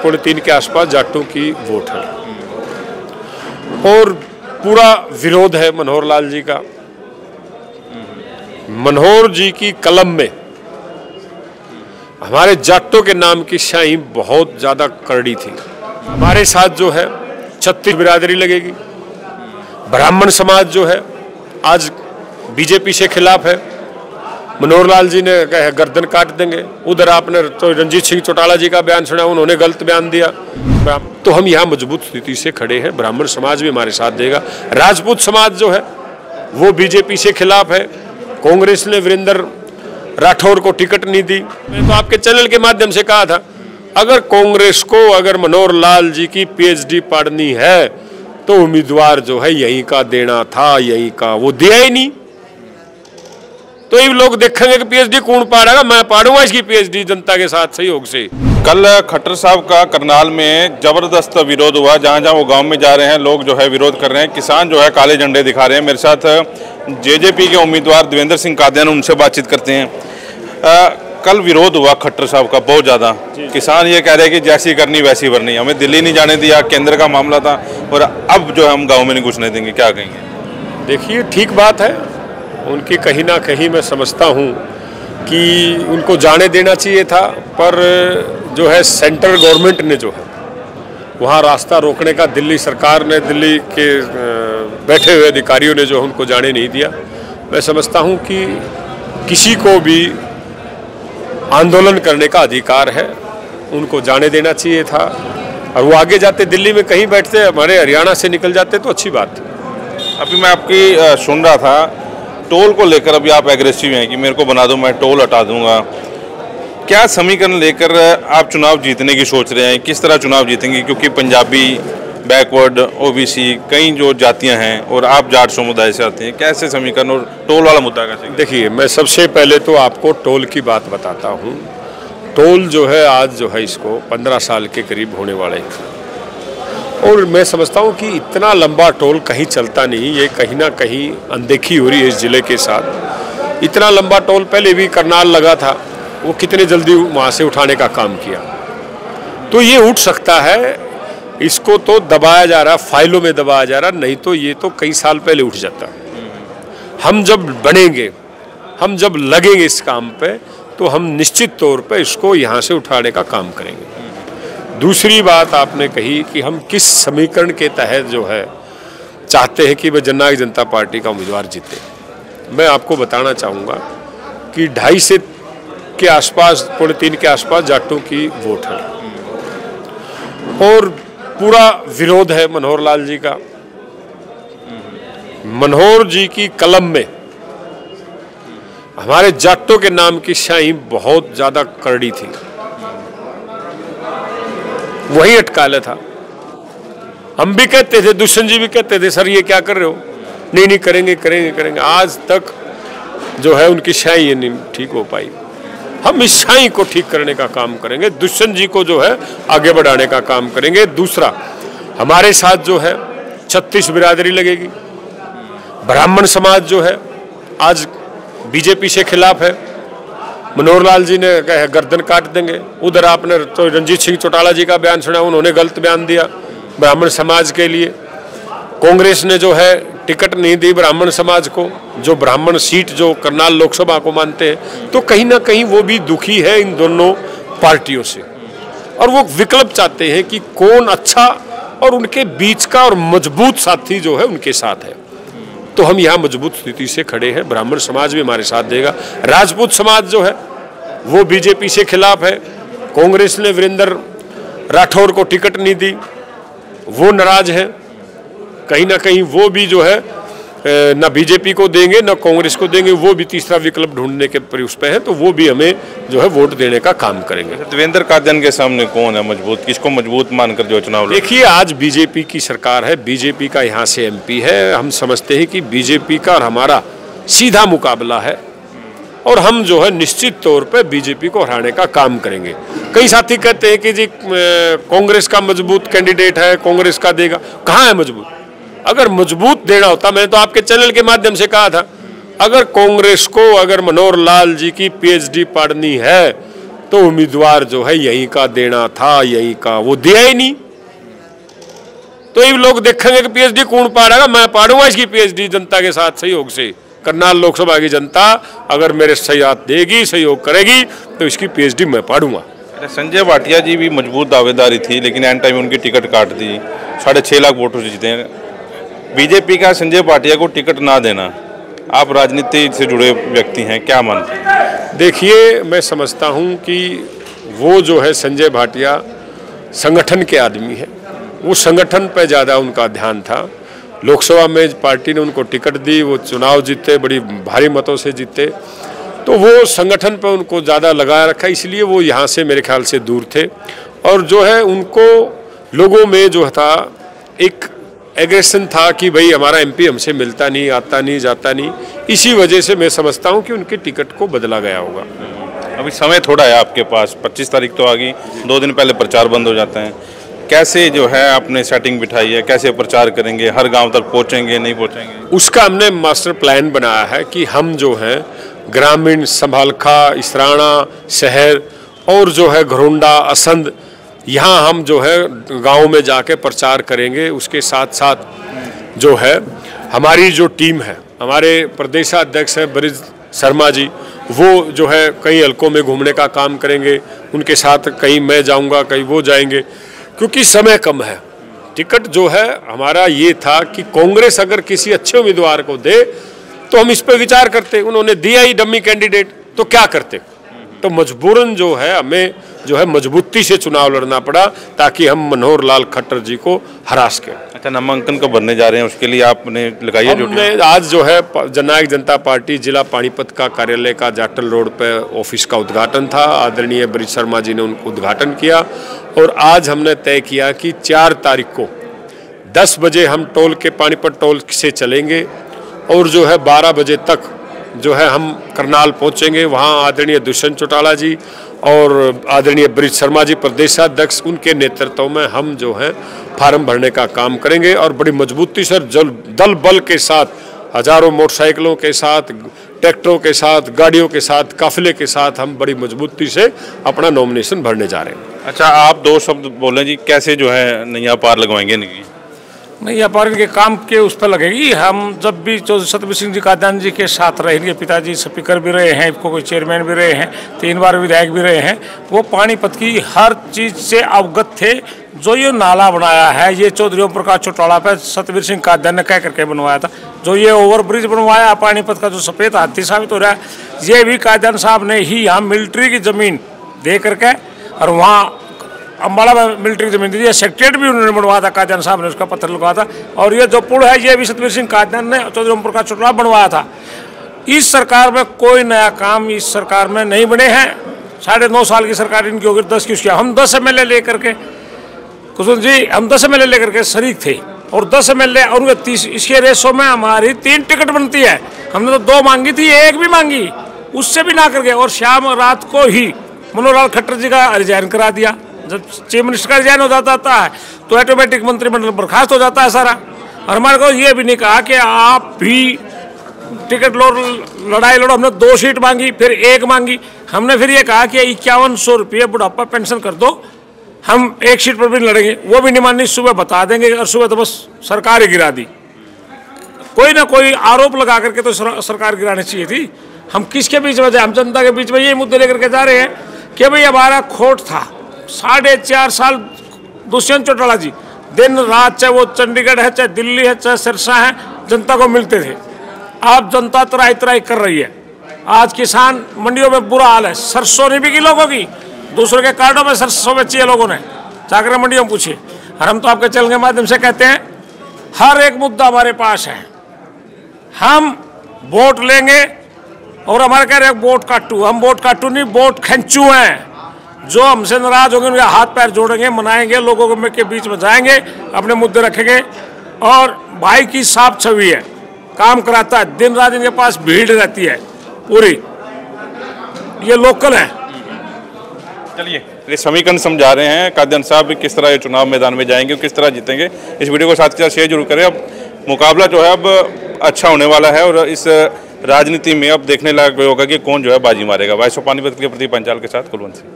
3.3 के आसपास जाटों की वोट है और पूरा विरोध है मनोहर लाल जी का। मनोहर जी की कलम में हमारे जाटों के नाम की स्याही बहुत ज्यादा करड़ी थी। हमारे साथ जो है छत्तीस बिरादरी लगेगी, ब्राह्मण समाज जो है आज बीजेपी से खिलाफ है। मनोहर लाल जी ने कहा गर्दन काट देंगे। उधर आपने तो रणजीत सिंह चौटाला जी का बयान सुना, उन्होंने गलत बयान दिया। तो हम यहाँ मजबूत स्थिति से खड़े हैं, ब्राह्मण समाज भी हमारे साथ देगा। राजपूत समाज जो है वो बीजेपी से खिलाफ है। कांग्रेस ने वीरेंद्र राठौर को टिकट नहीं दी। मैं तो आपके चैनल के माध्यम से कहा था, अगर कांग्रेस को अगर मनोहर लाल जी की पीएचडी पढ़नी है तो उम्मीदवार जो है यहीं का देना था, यहीं का, वो दिया ही नहीं। तो ये लोग देखेंगे कि पीएचडी कौन पढ़ेगा, मैं पढ़ूंगा इसकी पीएचडी जनता के साथ सहयोग से। कल खट्टर साहब का करनाल में जबरदस्त विरोध हुआ। जहां जहां वो गांव में जा रहे हैं लोग जो है विरोध कर रहे हैं, किसान जो है काले झंडे दिखा रहे हैं। मेरे साथ जेजेपी के उम्मीदवार देवेंद्र सिंह कादियान, उनसे बातचीत करते हैं। कल विरोध हुआ खट्टर साहब का बहुत ज़्यादा। किसान ये कह रहे हैं कि जैसी करनी वैसी भरनी, हमें दिल्ली नहीं जाने दिया, केंद्र का मामला था और अब जो है हम गाँव में नहीं घुसने देंगे। क्या कहेंगे? देखिए ठीक बात है उनकी, कहीं ना कहीं मैं समझता हूँ कि उनको जाने देना चाहिए था, पर जो है सेंट्रल गवर्नमेंट ने जो है वहाँ रास्ता रोकने का, दिल्ली सरकार ने, दिल्ली के बैठे हुए अधिकारियों ने जो उनको जाने नहीं दिया। मैं समझता हूँ कि किसी को भी आंदोलन करने का अधिकार है, उनको जाने देना चाहिए था। और वो आगे जाते दिल्ली में कहीं बैठते, हमारे हरियाणा से निकल जाते तो अच्छी बात थी। अभी मैं आपकी सुन रहा था टोल को लेकर, अभी आप एग्रेसिव हैं कि मेरे को बना दो, मैं टोल हटा दूंगा। क्या समीकरण लेकर आप चुनाव जीतने की सोच रहे हैं? किस तरह चुनाव जीतेंगे? क्योंकि पंजाबी, बैकवर्ड, ओबीसी, कई जो जातियां हैं और आप जाट समुदाय से आते हैं, कैसे समीकरण और टोल वाला मुद्दा कैसे? देखिए मैं सबसे पहले तो आपको टोल की बात बताता हूँ। टोल जो है आज जो है इसको 15 साल के करीब होने वाले हैं और मैं समझता हूँ कि इतना लंबा टोल कहीं चलता नहीं। ये कहीं ना कहीं अनदेखी हो रही है इस जिले के साथ। इतना लंबा टोल पहले भी करनाल लगा था, वो कितने जल्दी वहाँ से उठाने का काम किया। तो ये उठ सकता है, इसको तो दबाया जा रहा, फाइलों में दबाया जा रहा, नहीं तो ये तो कई साल पहले उठ जाता। हम जब बनेंगे, हम जब लगेंगे इस काम पे, तो हम निश्चित तौर पे इसको यहाँ से उठाने का काम करेंगे। दूसरी बात आपने कही कि हम किस समीकरण के तहत जो है चाहते हैं कि वह जननायक जनता पार्टी का उम्मीदवार जीते। मैं आपको बताना चाहूँगा कि 2.5 से के आसपास, 3.5 के आसपास जाटों की वोट है और पूरा विरोध है मनोहर लाल जी का। मनोहर जी की कलम में हमारे जाटों के नाम की स्याही बहुत ज्यादा करड़ी थी, वही अटकाले था। हम भी कहते थे, दुष्यंत जी भी कहते थे, सर ये क्या कर रहे हो? नहीं नहीं करेंगे करेंगे करेंगे। आज तक जो है उनकी स्याही नहीं ठीक हो पाई। हम इस स्याही को ठीक करने का काम करेंगे, दुष्यंत जी को जो है आगे बढ़ाने का काम करेंगे। दूसरा, हमारे साथ जो है 36 बिरादरी लगेगी, ब्राह्मण समाज जो है आज बीजेपी से खिलाफ है। मनोहर लाल जी ने कहा गर्दन काट देंगे। उधर आपने तो रणजीत सिंह चौटाला जी का बयान सुना, उन्होंने गलत बयान दिया ब्राह्मण समाज के लिए। कांग्रेस ने जो है टिकट नहीं दी ब्राह्मण समाज को, जो ब्राह्मण सीट जो करनाल लोकसभा को मानते हैं। तो कहीं ना कहीं वो भी दुखी है इन दोनों पार्टियों से और वो विकल्प चाहते हैं कि कौन अच्छा और उनके बीच का और मजबूत साथी जो है उनके साथ है। तो हम यहाँ मजबूत स्थिति से खड़े हैं, ब्राह्मण समाज भी हमारे साथ देगा। राजपूत समाज जो है वो बीजेपी से खिलाफ है। कांग्रेस ने वीरेंद्र राठौर को टिकट नहीं दी, वो नाराज है। कहीं ना कहीं वो भी जो है न बीजेपी को देंगे न कांग्रेस को देंगे, वो भी तीसरा विकल्प ढूंढने के उस पे है। तो वो भी हमें जो है वोट देने का काम करेंगे। देवेंद्र कादियान के सामने कौन है मजबूत, किसको मजबूत मानकर जो चुनाव? देखिए आज बीजेपी की सरकार है, बीजेपी का यहाँ से एमपी है। हम समझते हैं कि बीजेपी का और हमारा सीधा मुकाबला है और हम जो है निश्चित तौर पे बीजेपी को हराने का काम करेंगे। कई साथी कहते हैं कि जी कांग्रेस का मजबूत कैंडिडेट है, कांग्रेस का देगा। कहाँ है मजबूत? अगर मजबूत देना होता, मैंने तो आपके चैनल के माध्यम से कहा था, अगर कांग्रेस को अगर मनोहर लाल जी की पीएचडी पढ़नी है तो उम्मीदवार जो है यहीं का देना था, यहीं का, वो दिया ही नहीं। तो ये लोग देखेंगे कि पीएचडी कौन पाड़ेगा, मैं पाड़ूंगा इसकी पीएचडी जनता के साथ सहयोग से। करनाल लोकसभा की जनता अगर मेरे साथ देगी, सहयोग करेगी, तो इसकी पीएचडी मैं पाड़ूंगा। संजय भाटिया जी भी मजबूत दावेदारी थी, लेकिन एंड टाइम उनकी टिकट काट दी, 6.5 लाख वोटों से जीते हैं। बीजेपी का संजय भाटिया को टिकट ना देना, आप राजनीति से जुड़े व्यक्ति हैं, क्या मानते हैं? देखिए, मैं समझता हूं कि वो जो है संजय भाटिया संगठन के आदमी है, वो संगठन पे ज़्यादा उनका ध्यान था। लोकसभा में पार्टी ने उनको टिकट दी, वो चुनाव जीते, बड़ी भारी मतों से जीते, तो वो संगठन पे उनको ज़्यादा लगाया रखा, इसलिए वो यहाँ से मेरे ख्याल से दूर थे। और जो है उनको लोगों में जो था एक एग्रेशन था कि भाई हमारा एमपी हमसे मिलता नहीं, आता नहीं, जाता नहीं, इसी वजह से मैं समझता हूँ कि उनके टिकट को बदला गया होगा। अभी समय थोड़ा है आपके पास, 25 तारीख तो आ गई, 2 दिन पहले प्रचार बंद हो जाते हैं। कैसे जो है आपने सेटिंग बिठाई है, कैसे प्रचार करेंगे, हर गांव तक पहुंचेंगे, नहीं पहुंचेंगे? उसका हमने मास्टर प्लान बनाया है कि हम जो है ग्रामीण, संभालखा, इसराना, शहर और जो है घरोंडा, असंध, यहाँ हम जो है गांव में जाके प्रचार करेंगे। उसके साथ साथ जो है हमारी जो टीम है, हमारे प्रदेशाध्यक्ष हैं ब्रिज शर्मा जी, वो जो है कई हलकों में घूमने का काम करेंगे। उनके साथ कहीं मैं जाऊंगा, कहीं वो जाएंगे, क्योंकि समय कम है। टिकट जो है हमारा ये था कि कांग्रेस अगर किसी अच्छे उम्मीदवार को दे तो हम इस पर विचार करते। उन्होंने दिया ही डमी कैंडिडेट, तो क्या करते? तो मजबूरन जो है हमें जो है मजबूती से चुनाव लड़ना पड़ा ताकि हम मनोहर लाल खट्टर जी को हरा सकें। अच्छा, नामांकन कब भरने जा रहे हैं, उसके लिए आपने लगाई है ड्यूटी? हमने आज जो है जननायक जनता पार्टी जिला पानीपत का कार्यालय का जाटल रोड पे ऑफिस का उद्घाटन था। आदरणीय ब्रिज शर्मा जी ने उनको उद्घाटन किया और आज हमने तय किया कि 4 तारीख को 10 बजे हम टोल के पानीपत टोल से चलेंगे और जो है 12 बजे तक जो है हम करनाल पहुंचेंगे। वहां आदरणीय दुष्यंत चौटाला जी और आदरणीय ब्रिज शर्मा जी प्रदेशाध्यक्ष, उनके नेतृत्व में हम जो है फार्म भरने का काम करेंगे और बड़ी मजबूती से दल बल के साथ, हजारों मोटरसाइकिलों के साथ, ट्रैक्टरों के साथ, गाड़ियों के साथ, काफिले के साथ हम बड़ी मजबूती से अपना नॉमिनेशन भरने जा रहे हैं। अच्छा, आप 2 शब्द बोलें जी, कैसे जो है नैया पार लगवाएंगे? नैया पार के काम के उस पर लगेगी। हम जब भी सतबीर सिंह जी कादियानी जी के साथ रहे, इनके पिताजी स्पीकर भी रहे हैं, कोई चेयरमैन भी रहे हैं, 3 बार विधायक भी रहे हैं, वो पानीपत की हर चीज़ से अवगत थे। जो ये नाला बनाया है, ये चौधरी ओम प्रकाश चौटाला पे सतबीर सिंह कादियानी ने कह करके बनवाया था। जो ये ओवरब्रिज बनवाया पानीपत का, जो सफ़ेद हाथी साबित हो रहा है, ये भी कादियानी साहब ने ही यहाँ मिलिट्री की ज़मीन दे करके और वहाँ अम्बाला में मिलिट्री जमीन दी, सेक्रेटरी भी उन्होंने बनवाया था, कादियानी साहब ने उसका पत्थर लगवाया था। और ये जो पुल है, ये भी सतबीर सिंह कादियानी ने चौधरी ओम प्रकाश चौटाला बनवाया था। इस सरकार में कोई नया काम इस सरकार में नहीं बने हैं। 9.5 साल की सरकार इनकी होगी, 10 की उसकी। हम 10 MLA लेकर के, कुसुम जी, हम 10 MLA लेकर के शरीक थे और 10 MLA और 30, इसके रेशो में हमारी 3 टिकट बनती है। हमने तो 2 मांगी थी, 1 भी मांगी, उससे भी ना करके। और शाम रात को ही मनोहर लाल खट्टर जी का रिजाइन करा दिया। जब चीफ मिनिस्टर का रिजाइन हो जाता है तो ऑटोमेटिक मंत्रिमंडल बर्खास्त हो जाता है सारा। और हमारे को ये भी नहीं कहा कि आप भी टिकट लड़ाई लड़ो। हमने 2 सीट मांगी, फिर 1 मांगी। हमने फिर ये कहा कि 5100 रुपये बुढ़ापा पेंशन कर दो, हम 1 सीट पर भी लड़ेंगे। वो भी नहीं मानी, सुबह बता देंगे और सुबह तो बस सरकार ही गिरा दी। कोई ना कोई आरोप लगा करके तो सरकार गिरानी चाहिए थी। हम किसके बीच में जाए? हम जनता के बीच में ये मुद्दे लेकर के जा रहे हैं कि भाई हमारा खोट था 4.5 साल। दुष्यंत चौटाला जी दिन रात, चाहे वो चंडीगढ़ है, चाहे दिल्ली है, चाहे सिरसा है, जनता को मिलते थे। अब जनता तराई तराई कर रही है। आज किसान मंडियों में बुरा हाल है, सरसों नहीं बिकी लोगों की, दूसरों के कार्डों में सरसों बेची है लोगों ने। जाकर मंडियों में पूछिए। और हम तो आपके चैनल के माध्यम से कहते हैं, हर एक मुद्दा हमारे पास है। हम वोट लेंगे और हमारे कह रहे हैं वोट काटू, हम वोट काटू नहीं, वोट खंचू हैं। जो हमसे नाराज होंगे उनके हाथ पैर जोड़ेंगे, मनाएंगे, लोगों के बीच में जाएंगे, अपने मुद्दे रखेंगे। और भाई की साफ छवि है, काम कराता है, दिन रात इनके पास भीड़ रहती है पूरी, ये लोकल है। चलिए, ये समीकरण समझा रहे हैं कादियानी साहब किस तरह ये चुनाव मैदान में जाएंगे, किस तरह जीतेंगे। इस वीडियो को साथ के साथ शेयर जरूर करें। अब मुकाबला जो है अब अच्छा होने वाला है और इस राजनीति में अब देखने लायक होगा कि कौन जो है बाजी मारेगा। वाइस ऑफ पानीपत के प्रति पंचाल के साथ कुलवंत सिंह।